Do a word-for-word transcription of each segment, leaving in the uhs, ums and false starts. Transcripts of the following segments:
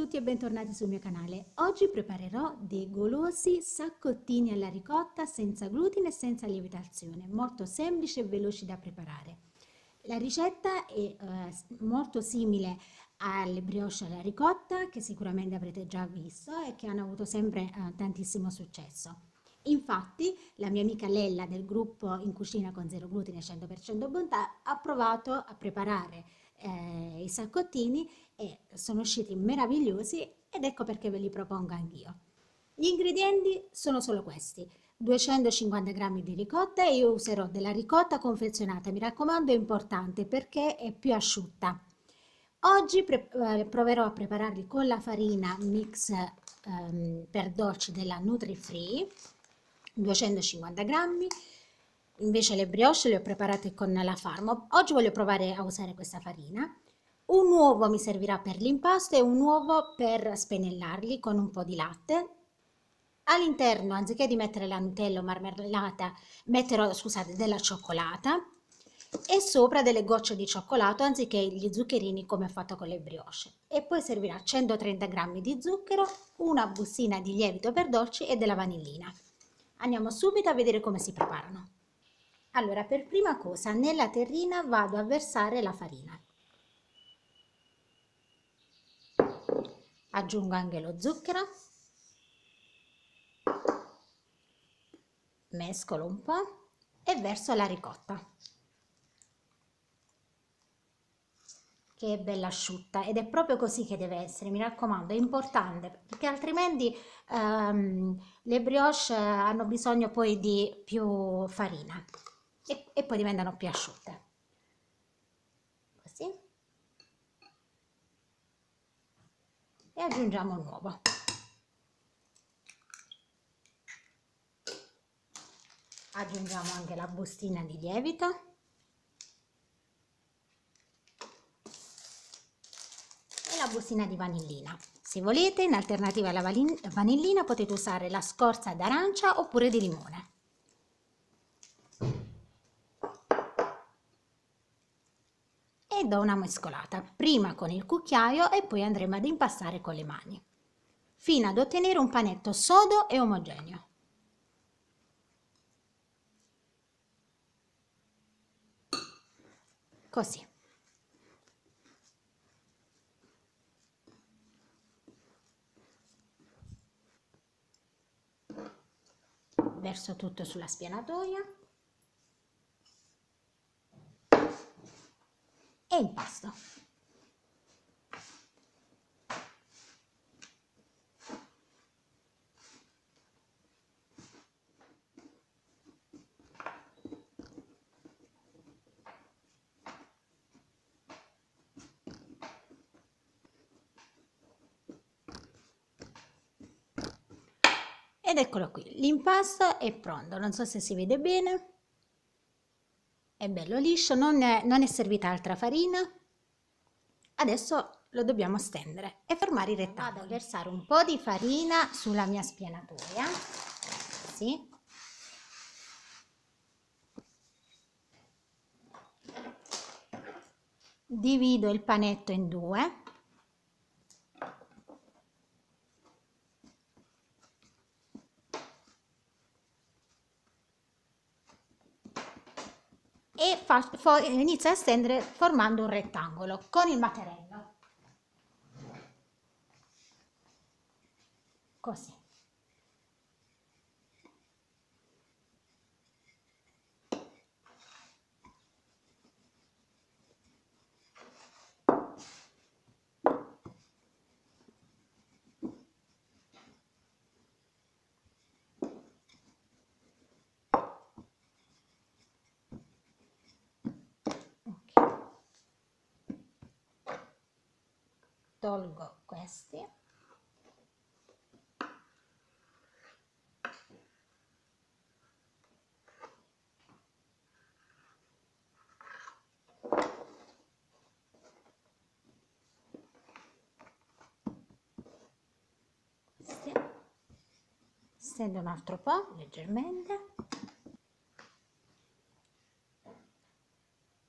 tutti e bentornati sul mio canale. Oggi preparerò dei golosi saccottini alla ricotta senza glutine e senza lievitazione, molto semplici e veloci da preparare. La ricetta è eh, molto simile alle brioche alla ricotta, che sicuramente avrete già visto e che hanno avuto sempre eh, tantissimo successo. Infatti, la mia amica Lella del gruppo In Cucina con Zero Glutine e cento per cento Bontà ha provato a preparare eh, i saccottini e sono usciti meravigliosi ed ecco perché ve li propongo anch'io. Gli ingredienti sono solo questi: duecentocinquanta grammi di ricotta e io userò della ricotta confezionata, mi raccomando, è importante perché è più asciutta. Oggi pre- eh, proverò a prepararli con la farina mix ehm, per dolci della Nutri-Free, duecentocinquanta grammi. Invece le brioche le ho preparate con la Farmo. Oggi voglio provare a usare questa farina. Un uovo mi servirà per l'impasto e un uovo per spennellarli con un po' di latte. All'interno, anziché di mettere la Nutella o marmellata, metterò, scusate, della cioccolata e sopra delle gocce di cioccolato anziché gli zuccherini come ho fatto con le brioche. E poi servirà centotrenta grammi di zucchero, una bustina di lievito per dolci e della vanillina. Andiamo subito a vedere come si preparano. Allora, per prima cosa, nella terrina vado a versare la farina. Aggiungo anche lo zucchero, mescolo un po' e verso la ricotta, che è bella asciutta ed è proprio così che deve essere, mi raccomando, è importante perché altrimenti ehm, le brioche hanno bisogno poi di più farina e, e poi diventano più asciutte. Così. E aggiungiamo un uovo. Aggiungiamo anche la bustina di lievito e la bustina di vanillina. Se volete, in alternativa alla vanillina, potete usare la scorza d'arancia oppure di limone. E do una mescolata, prima con il cucchiaio e poi andremo ad impastare con le mani, fino ad ottenere un panetto sodo e omogeneo. Così. Verso tutto sulla spianatoia e impasto. Ed eccolo qui, l'impasto è pronto, non so se si vede bene, è bello liscio, non è, non è servita altra farina. Adesso lo dobbiamo stendere e formare i rettangoli. Vado a versare un po' di farina sulla mia spianatoia, sì. Divido il panetto in due. E fa, inizio a stendere formando un rettangolo con il mattarello. Così. Tolgo questi questi stendo un altro po' leggermente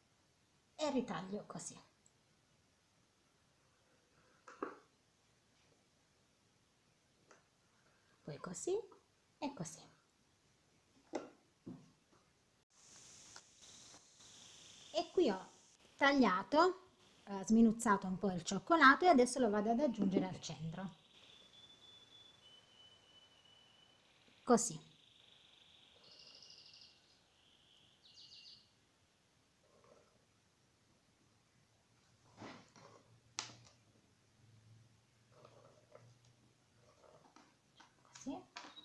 e ritaglio così. così e così. E qui ho tagliato, eh, sminuzzato un po' il cioccolato e adesso lo vado ad aggiungere al centro. Così. Così.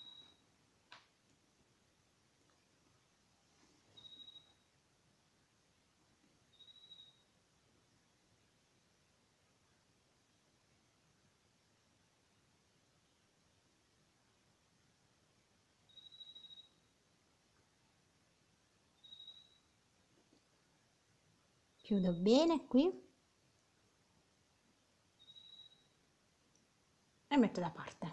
Chiudo bene qui e metto da parte.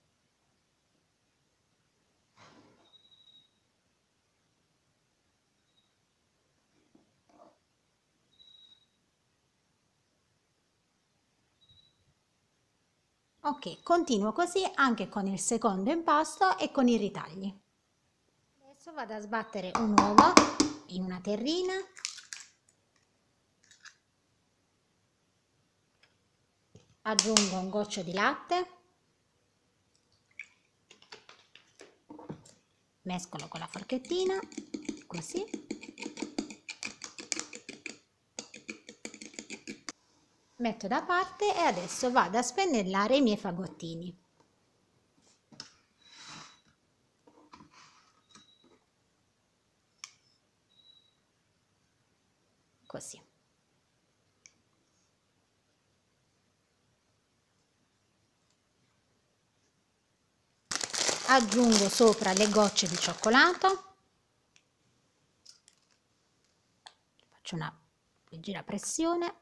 Ok, continuo così anche con il secondo impasto e con i ritagli. Adesso vado a sbattere un uovo in una terrina. Aggiungo un goccio di latte, mescolo con la forchettina, così. Metto da parte e adesso vado a spennellare i miei fagottini. Così. Aggiungo sopra le gocce di cioccolato, faccio una leggera pressione.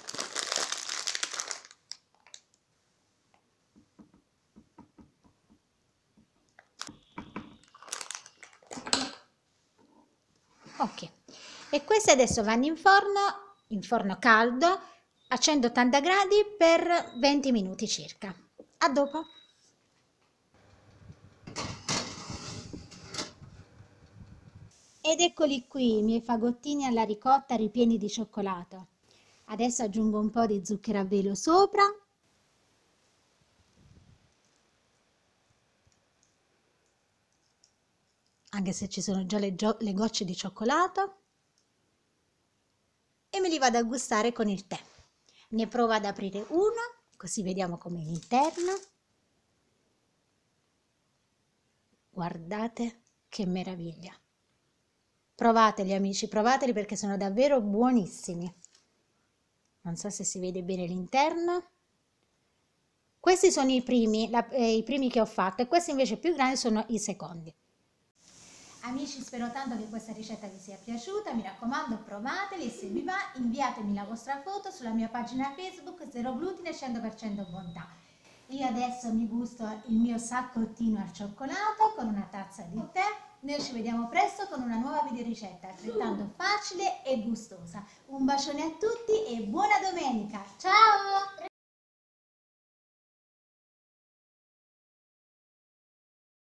Ok, e queste adesso vanno in forno, in forno caldo a centottanta gradi per venti minuti circa. A dopo! Ed eccoli qui i miei fagottini alla ricotta ripieni di cioccolato. Adesso aggiungo un po' di zucchero a velo sopra. Anche se ci sono già le, le gocce di cioccolato. E me li vado a gustare con il tè. Ne provo ad aprire uno, così vediamo com'è l'interno. Guardate che meraviglia! Provateli amici, provateli perché sono davvero buonissimi. Non so se si vede bene l'interno. Questi sono i primi, la, eh, i primi che ho fatto e questi invece più grandi sono i secondi. Amici, spero tanto che questa ricetta vi sia piaciuta, mi raccomando provateli e se vi va inviatemi la vostra foto sulla mia pagina Facebook Zero Glutine cento per cento Bontà. Io adesso mi gusto il mio saccottino al cioccolato con una tazza di tè. Noi ci vediamo presto con una nuova videoricetta altrettanto facile e gustosa. Un bacione a tutti e buona domenica! Ciao!